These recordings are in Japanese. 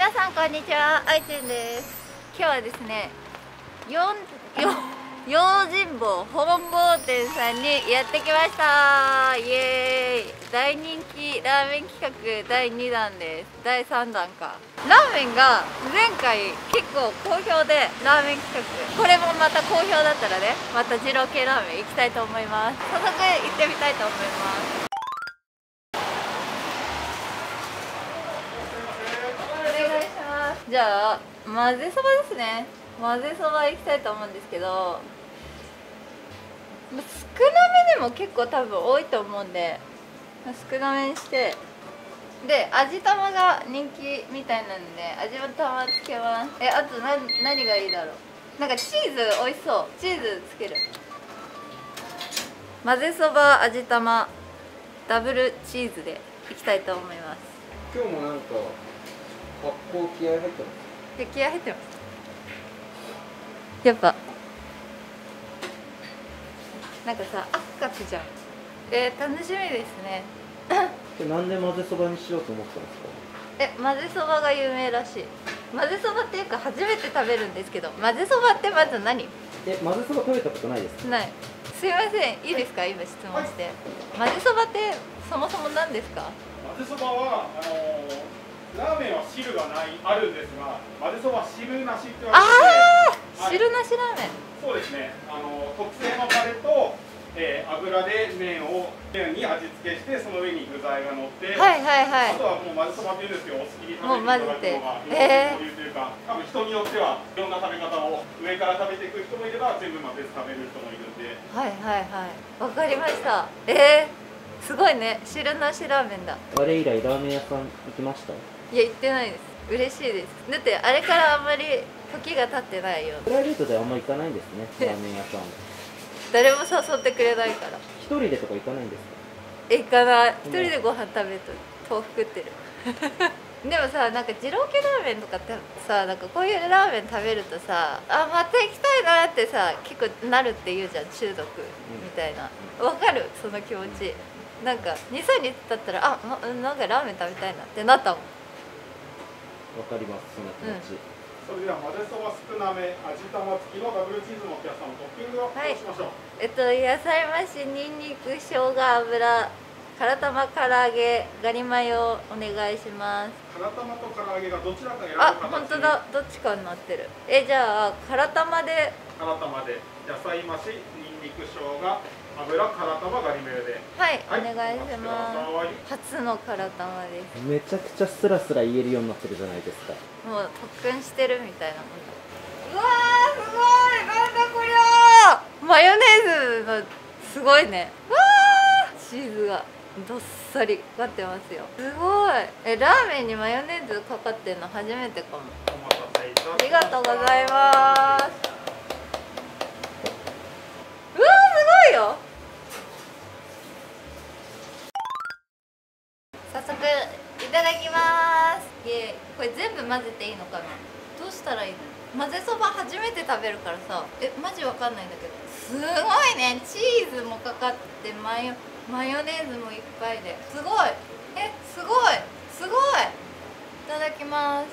皆さんこんにちは、あいちんです。今日はですね、用心棒本坊店さんにやってきました。イエーイ。大人気ラーメン企画第2弾です。第3弾か。ラーメンが前回結構好評で、ラーメン企画これもまた好評だったらね、また二郎系ラーメン行きたいと思います。早速行ってみたいと思います。じゃあ混ぜそばですね。混ぜそば行きたいと思うんですけど、少なめでも結構多分多いと思うんで、少なめにして、で味玉が人気みたいなんで味玉つけます。あと何がいいだろう。なんかチーズ美味しそう。チーズつける。混ぜそば味玉ダブルチーズでいきたいと思います。 今日もなんか発酵気合入ってます。 気合入ってます。やっぱなんかさ、赤くじゃん。楽しみですね。 なんで混ぜそばにしようと思ったんですか？ 混ぜそばが有名らしい。混ぜそばっていうか初めて食べるんですけど、混ぜそばってまず何？ 混ぜそば食べたことないですか？ ない。すいません、いいですか、今質問して。混ぜそばってそもそも何ですか？ 混ぜそばはラーメンは汁があるんですが、混ぜそばは汁なしって言われてて、 汁なしラーメン。 そうですね。特製のタレと、油で麺に味付けして、その上に具材が乗って、あとはもう混ぜそばっていうんですけど、お好きに食べていただくのがそういうというか、多分人によってはいろんな食べ方を上から食べていく人もいれば全部混ぜて食べる人もいるんで。 わかりました。すごいね、汁なしラーメンだ。 あれ以来ラーメン屋さん行きました？ いや、行ってないです。嬉しいです。だってあれからあんまり時が経ってないよ。 プライベートであんま行かないんですね、ラーメン屋さん。 誰も誘ってくれないから。 一人でとか行かないんですか？ 行かない。一人でご飯食べると豆腐食ってる。でもさ、なんか二郎系ラーメンとかってさ、なんかこういうラーメン食べるとさ、また行きたいなってさ、結構なるって言うじゃん、中毒みたいな。わかる、その気持ち。なんか2、3日経ったらなんかラーメン食べたいなってなったもん。 わかります、その気持ち。 それでは混ぜそば少なめ味玉付きのダブルチーズのお客様トッピングをどうしましょう？ 野菜増し、にんにく、生姜、油、から玉、唐揚げ、ガリマヨお願いします。 から玉と唐揚げがどちらか選ぶ本当だ、どっちかになってる。じゃあから玉で。 から玉で野菜増し、にんにく、生姜、油、から玉、ガリマヨで。 はい、お願いします。初のから玉です。 めちゃくちゃスラスラ言えるようになってるじゃないですか。 もう特訓してるみたいなもんだ。うわー、すごい、なんだこりゃー。マヨネーズのすごいね。わー、チーズがどっさりかかってますよ。すごい。ラーメンにマヨネーズかかってんの初めてかも。 お待たせいたしました。 ありがとうございます。うわー、すごいよ。早速いただきます。これ全部混ぜていいのかな。どうしたらいいの？混ぜそば初めて食べるからさ、マジわかんないんだけど、すごいね。チーズもかかってマヨネーズもいっぱいで、すごい。すごいすごい。いただきます。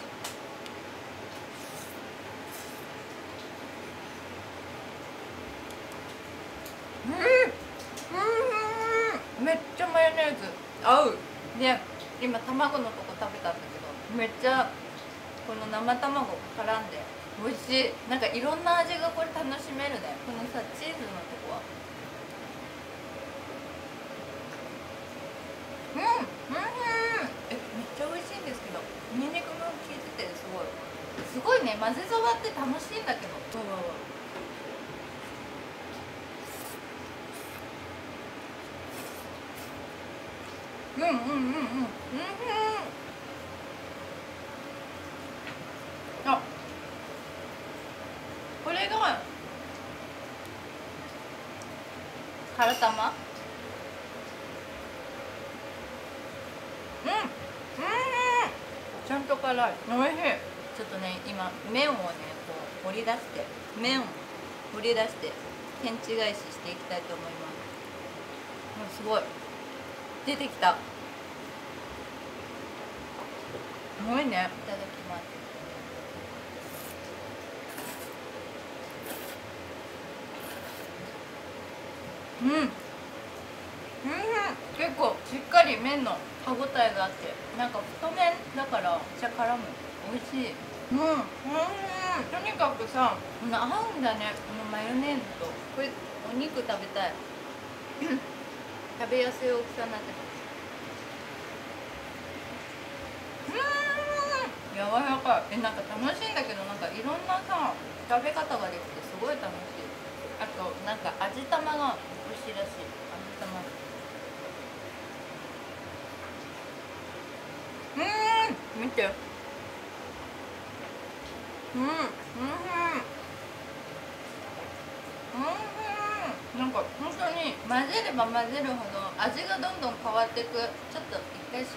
めっちゃマヨネーズ合う。で、今卵のとこ食べたんだけど、めっちゃこの生卵が絡んで美味しい。なんかいろんな味がこれ楽しめるね。このさ、チーズのとこはめっちゃ美味しいんですけど、ニンニクも効いててすごいね。混ぜそばって楽しいんだけど。これがから玉。ちゃんと辛い。おいしい。ちょっとね、今麺をね、こう盛り出して天地返ししていきたいと思います。すごい出てきた。 すごいね。いただきます。うん、うん、結構しっかり麺の歯ごたえがあって、なんか太麺だからめっちゃ絡む。美味しい。うん、とにかくさ、合うんだね、このマヨネーズと。これお肉食べたい。食べやすい大きさになってます。柔らかい。なんか楽しいんだけど、なんかいろんなさ食べ方ができてすごい楽しい。あとなんか味玉が美味しいらしい。味玉。見て。なんか本当に混ぜれば混ぜるほど味がどんどん変わっていく。ちょっと一回集中して食べたいと思います。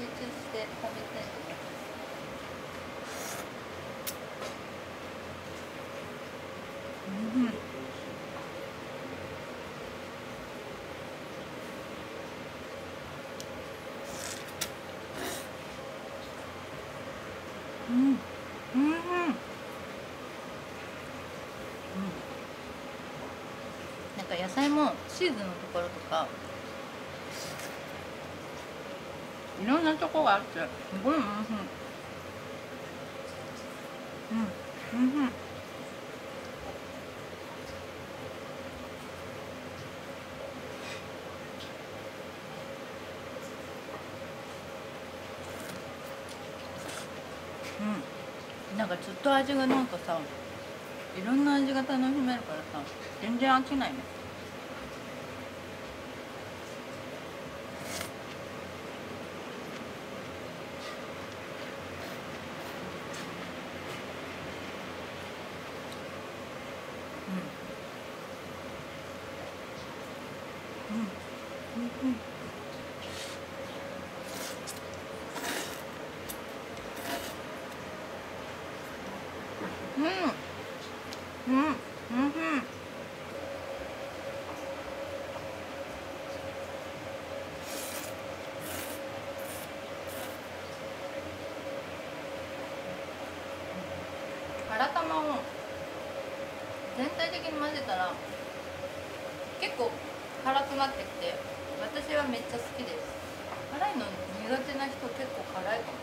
なんか野菜もシーズンのところとかいろんなとこがあってすごいおいしい。なんかずっと味がなんかさ、いろんな味が楽しめるからさ、全然飽きないね。辛玉を全体的に混ぜたら結構辛くなってきて、私はめっちゃ好きです。辛いの苦手な人結構辛いかも。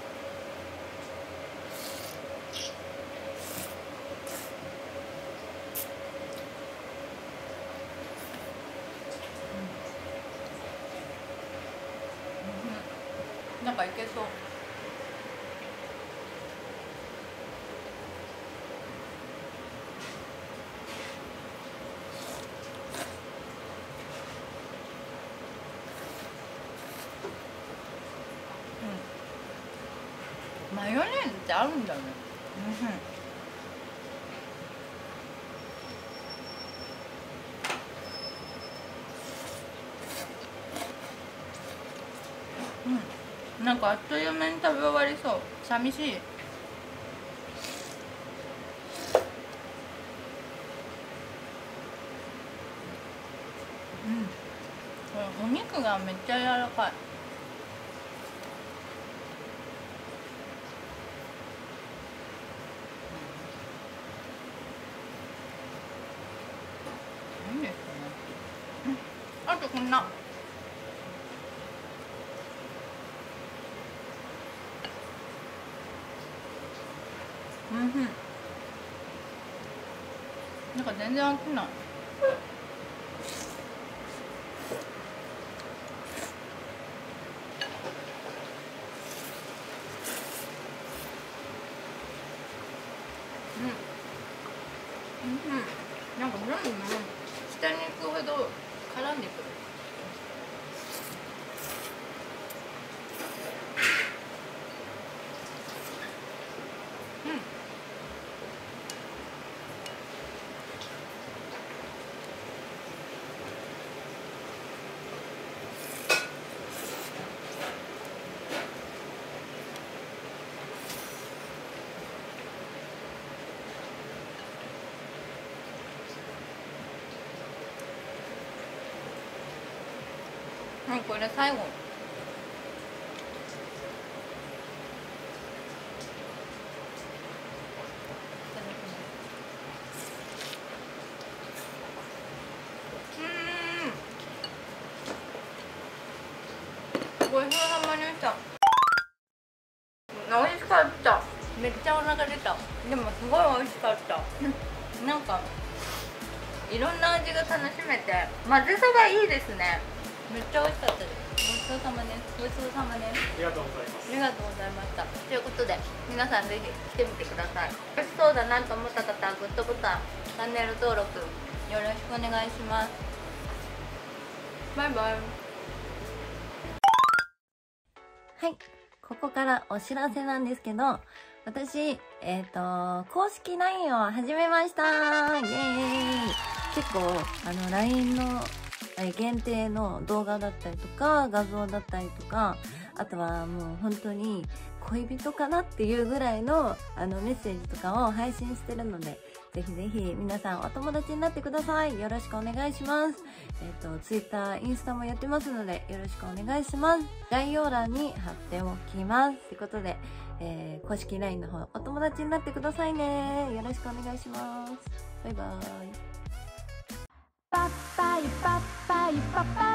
なんかいけそう。マヨネーズってあるんだね。なんかあっという間に食べ終わりそう。寂しい。これお肉がめっちゃ柔らかい。いいですね。あとこんな。なんか全然飽きない。なんかどんどん下に行くほど絡んでくる。これ最後。 した美味しかった。めっちゃお腹出た。でもすごい美味しかった。なんかいろんな味が楽しめて、混ぜそばいいですね。めっちゃ美味しかったです。ごちそうさまです。ごちそうさまです。 ありがとうございます。 ありがとうございました。ということで皆さんぜひ来てみてください。美味しそうだなと思った方はグッドボタン、チャンネル登録よろしくお願いします。バイバイ。はい、ここからお知らせなんですけど、私、公式 LINE を始めました。イエーイ。結構、LINE の限定の動画だったりとか、画像だったりとか、あとはもう本当に恋人かなっていうぐらいのメッセージとかを配信してるので、ぜひぜひ皆さんお友達になってください。よろしくお願いします。Twitter、インスタもやってますので、よろしくお願いします。概要欄に貼っておきます。ということで、公式 LINE の方、お友達になってくださいね。よろしくお願いします。バイバーイ。パッパイパッパイパッパイ